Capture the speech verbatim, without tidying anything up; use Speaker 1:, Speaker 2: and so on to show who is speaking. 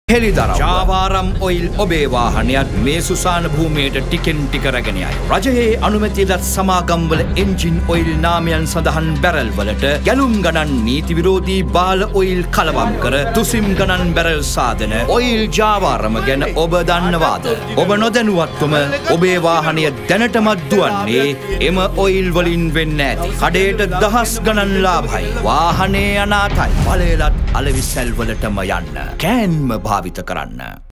Speaker 1: හෙළිදරව් ජාවාරම් ඔයිල් ඔබේ වාහනයත් මේ සුසාන භූමියට ටිකෙන් ටික රැගෙන යයි. රජයේ අනුමැතියලත් සමාගම්වල එන්ජින් ඔයිල් නාමයන් සඳහන් බැරල් වලට ගැලුම් ගණන් නීති විරෝධී බාල ඔයිල් කලවම් කර තුසිම් ගණන් බැරල් සාදන ඔයිල් ජාවාරම ගැන ඔබ දන්නවාද? ඔබ නොදැනුවත්වම ඔබේ වාහනය දැනටමත් දුවන්නේ එම ඔයිල් වලින් වෙන්න ඇති. කඩේට දහස් ගණන් ලාභයි. වාහනේ අනාතයි. බලයලත් අලෙවිසැල් වලටම යන්න. කෑන්ම භාවිත කරන්න.